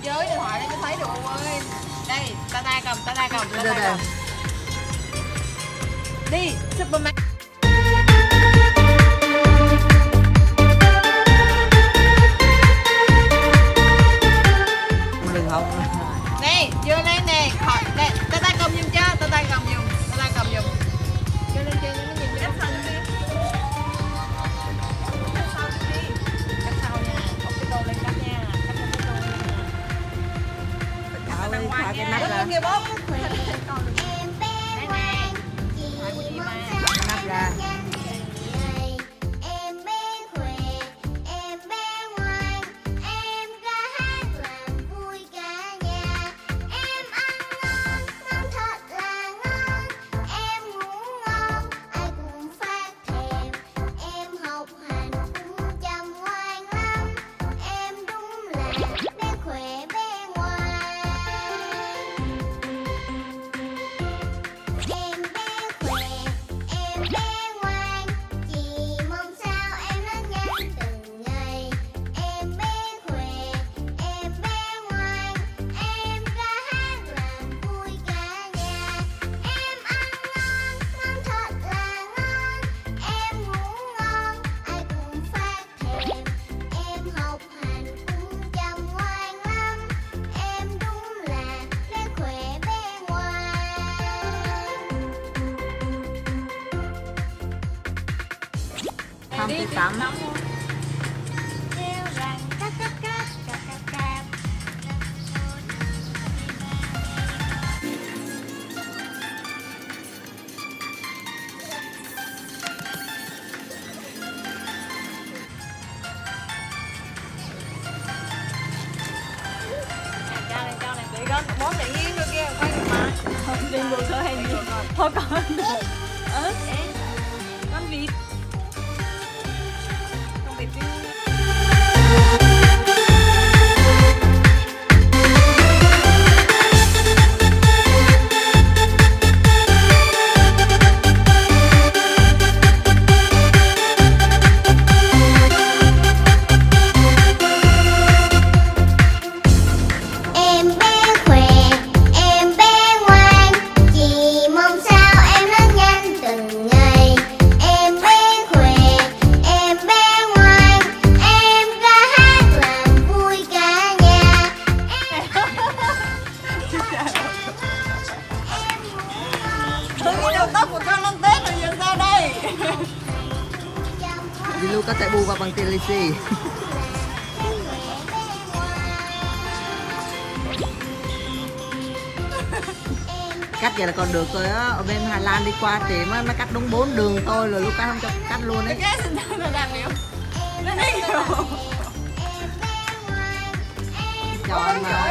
chơi điện thoại đây mới thấy được ơi. Đây, ta cầm. Đi, Superman. Đừng không. Nè, chưa lên nè, khỏi nè, ta cầm giùm cho, ta cầm giùm. Chơi lên nó nhìn cho nó đi. Cắt sau nha, không cái đồ lên cắt nha, cắt lên cái đồ nha. Thả cái nắp ra. Kia bóp. Nắp ra. Không đi tắm. Bố lại nghiêng rồi kia, quay được mà. Không, đi ngược thôi hay gì? Thôi con được. Con vịt. Con vịt đi. Tóc của con năm Tết rồi giờ sao đây? Đi lưu có thể bù vào bằng tiền lì xì. Cắt vậy là còn được rồi á. Ở bên Hà Lan đi qua tiệm á, nó cắt đúng 4 đường thôi rồi lúc đó không cho cắt luôn ấy. Cái xin nó làm điệu. Nó đi rồi. Trời mà.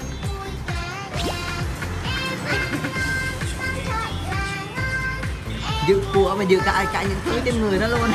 Giữ của mà giữ cả những thứ trên người nó luôn.